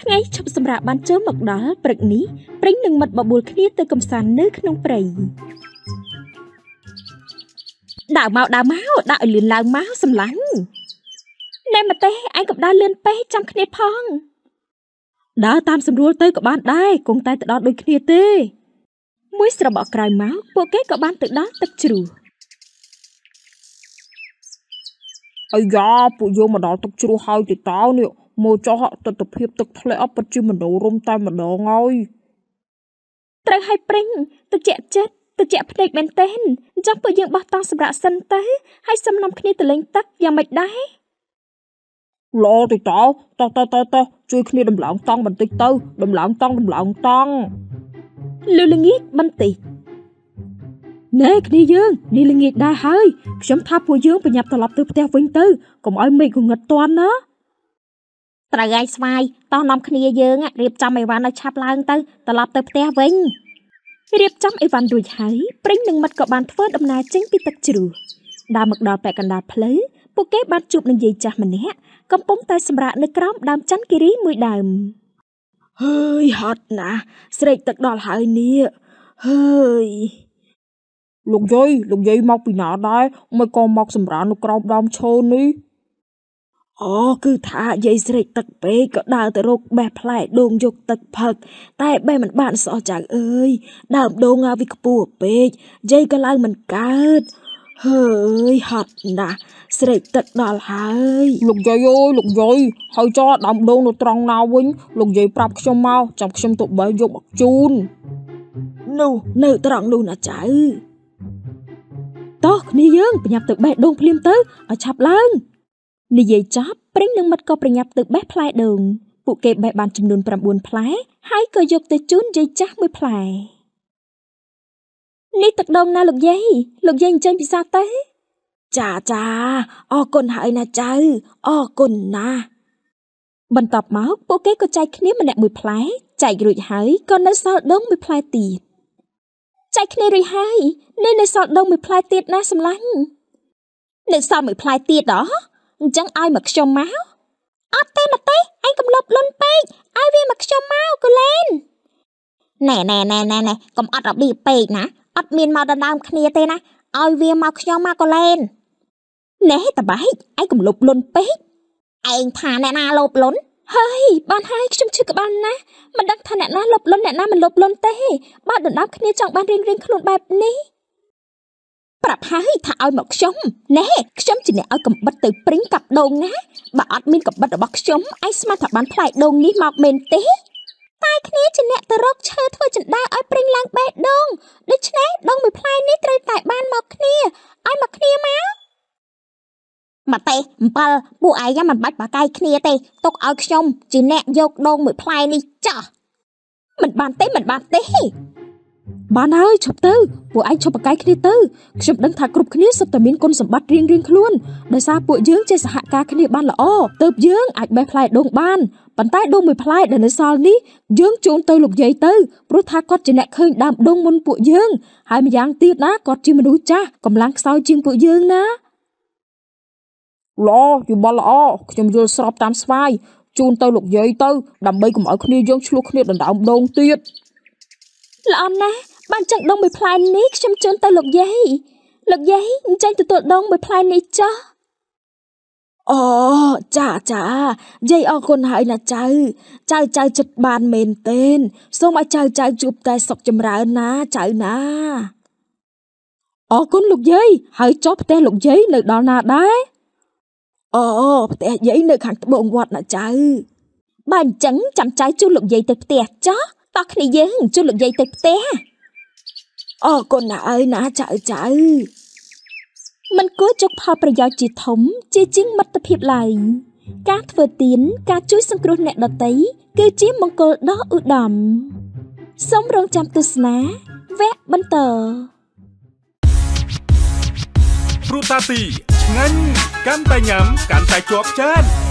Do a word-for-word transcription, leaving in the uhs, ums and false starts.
ថ្ងៃឈប់សម្រាកបានចូលមកដល់ព្រឹកនេះព្រិញនឹងមិត្តបបួលគ្នាទៅកំសាន្តនៅក្នុងព្រៃដើរមកដើរមកដាក់ឲ្យលឿនឡើងមកសម្លាញ់ណែមកទេឯងក៏ដើរលឿនពេកចាំគ្នាផងដើរតាមស្រួលទៅក៏បានដែរគង់តែទៅដល់ដូចគ្នាទេមួយស្របក់ក្រោយមកពួកគេក៏បានទៅដល់ទឹកជ្រោះអាយ៉ាពួកយើងមកដល់ទឹកជ្រោះហើយទៅតោនេះមកចោះទស្សនភាពទឹកធ្លាក់ពិតជាមនោរម្យតែម្ដងហើយត្រូវឲ្យព្រិញទៅជាចិត្តទៅជាភ្នែកមែនទេអញ្ចឹងពួកយើងបោះតង់សម្រាប់សិនទៅហើយសំណុំគ្នាទៅលេងទឹកយ៉ាងម៉េចដែរឡោទៅតោតោះតោះតោះតោះជួយគ្នាដំឡើងតង់បន្តិចទៅដំឡើងតង់ដំឡើងតង់លឺល្ងាចបន្តិចណែគ្នាយើងនេះល្ងាចដែរហើយខ្ញុំថាពួកយើងប្រញាប់ត្រឡប់ទៅផ្ទះវិញទៅកុំឲ្យមេឃងងឹតតាន់ណាត្រូវឲ្យស្វាយតោះនាំគ្នាយើងរៀបចំអីវ៉ាន់ឲ្យឆាប់ឡើងទៅត្រឡប់ទៅផ្ទះវិញរៀបចំអីវ៉ាន់រួចហើយព្រិញនិងមិត្តក៏បានធ្វើដំណើរចេញពីទឹកជ្រោះដើរមកដល់ពាក់កណ្ដាលផ្លូវពួកគេបានជួបនឹងយាយចាស់ម្នាក់កំពុងតែសម្រាកនៅក្រោមដើមចន្ទគិរីមួយដើមហើយហត់ណាស់ស្រេកទឹកដល់ហើយនេះហើយលោកយាយលោកយាយមកពីណាដែរមិនក៏មកសម្រាកនៅក្រោមដើមឈើនេះអូគឺថាយាយស្រេកទឹកពេកក៏ដើរទៅរកបេះផ្លែដូងយកទឹកផឹកតែបេះមិនបានសោះចៅអើយដើមដូងឲ្យវាខ្ពស់ពេកយាយក៏ឡើងមិនកើតហើយហត់ណាស់ស្រេកទឹកដល់ហើយលោកយាយអើយលោកយាយហើយចោលដើមដូងនៅត្រង់ណាវិញលោកយាយប្រាប់ខ្ញុំមកចាំខ្ញុំទៅបេះយកមកជូននោះនៅត្រង់នោះណាចៅតោះគ្នាយើងប្រញាប់ទៅបេះដូងភ្លាមទៅឲ្យឆាប់ឡើងនិយាយចប់ព្រិញនិងមិត្តក៏ប្រញាប់ទៅបេះផ្លែដូងពួកគេបេះបានចំនួនប្រាំបួនផ្លែហើយក៏យកទៅជូនយាយចាស់មួយផ្លែនេះទឹកដូងណាលោកយាយលោកយាយអញ្ចឹងពិសាទេចាចាអរគុណហើយណាចៅអរគុណណាស់បន្ទាប់មកពួកគេក៏ចែកគ្នាម្នាក់មួយផ្លែចែករួចហើយក៏នៅសល់ដូងមួយផ្លែទៀតចែកគ្នារួចហើយនេះនៅសល់ដូងមួយផ្លែទៀតណាសម្លាញ់នៅសល់មួយផ្លែទៀតហ៎អញ្ចឹងឲ្យមកខ្ញុំមកអត់ទេមកទេឯងកំលប់លុនពេកឲ្យវាមកខ្ញុំមកកូលែនណែណែណែណែណែកុំអត់របៀបពេកណាអត់មានមកដណ្ដើមគ្នាទេណាឲ្យវាមកខ្ញុំមកកូលែនណែតបែកឯងកំលប់លុនពេកឯងថាអ្នកណាលប់លុនហើយបានហើយខ្ញុំឈឺក្បាលណាស់មិនដឹងថាអ្នកណាលប់លុនអ្នកណាមិនលប់លុនទេបើដណ្ដើមគ្នាចង់បានរៀងរៀងខ្លួនបែបនេះប្រាប់ហើយថាឲ្យមកខ្ញុំណែខ្ញុំជាអ្នកឲ្យកំបិតទៅព្រិញកាប់ដូងណាបើអត់មានកំបិតរបស់ខ្ញុំឯងស្មានថាបានផ្លែដូងនេះមកមែនទេតែគ្នាជាអ្នកទៅរកឈើធ្វើចណ្ដើឲ្យព្រិញឡើងបេះដូងដូច្នេះដូងមួយផ្លែនេះត្រូវតែបានមកគ្នាឲ្យមកគ្នាមកមកទេអំពិលពួកឯងមិនបាច់បាកាយគ្នាទេទុកឲ្យខ្ញុំជាអ្នកយកដូងមួយផ្លែនេះចោះមិនបានទេមិនបានទេបានហើយឈប់ទៅពួកឯងឈប់បកាយគ្នាទៅខ្ញុំដឹងថាគ្រប់គ្នាសុទ្ធតែមានគុណសម្បត្តិរៀងរៀងខ្លួនដោយសារពួកយើងចេះសហការគ្នាបានល្អទើបយើងអាចបេះផ្លែដូងបានប៉ុន្តែដូងមួយផ្លែដែលនៅសល់នេះយើងជូនទៅលោកយាយទៅព្រោះថាគាត់ជាអ្នកឃើញដើមដូងមុនពួកយើងហើយម្យ៉ាងទៀតណាគាត់ជាមនុស្សចាស់កម្លាំងខ្សោយជាងពួកយើងណាឡោយល់ល្អខ្ញុំយល់ស្របតាមស្វាយជូនទៅលោកយាយទៅដើម្បីកុំឲ្យគ្នាយើងឆ្លោះគ្នាដណ្ដើមដូងទៀតល្អណាស់បានចឹងដូងមួយផ្លែនេះខ្ញុំជូនទៅលោកយាយលោកយាយអញ្ចឹងទទួលដូងមួយផ្លែនេះចុះអូចាចាយាយអរគុណហើយណាចៅចៅចៅចិត្តបានមែនទេសូមឲ្យចៅចៅជួបតែសុខចម្រើនណាចៅណាអរគុណលោកយាយហើយចុះផ្ទះលោកយាយនៅដល់ណាដែរអូផ្ទះយាយនៅខាងត្បូងវត្តណាចៅបើអញ្ចឹងចាំចៅជួលលោកយាយទៅផ្ទះចុះតោះគ្នាយើងជួលលោកយាយទៅផ្ទះអរគុណណាស់អើយណាចៅចៅមិនគួរចុកផលប្រយោជន៍ជាធំជាជាងមិត្តភាពឡើយការធ្វើទានការជួយសង្គ្រោះអ្នកដទៃគឺជាមង្គលដ៏ឧត្តមសូមរងចាំទស្សនាវគ្គបន្តព្រោះតាទីឆ្ងាញ់កាន់តែញ៉ាំកាន់តែជាប់ចាន